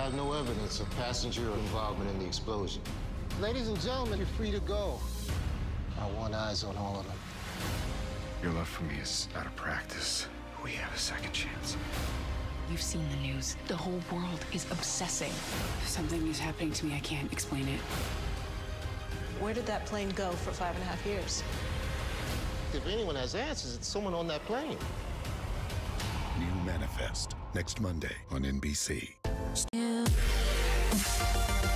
have no evidence of passenger involvement in the explosion. Ladies and gentlemen, you're free to go. I want eyes on all of them. Your love for me is out of practice. We have a second chance. You've seen the news. The whole world is obsessing. Something is happening to me. I can't explain it. Where did that plane go for 5.5 years? If anyone has answers, it's someone on that plane. New Manifest, next Monday on NBC. Yeah.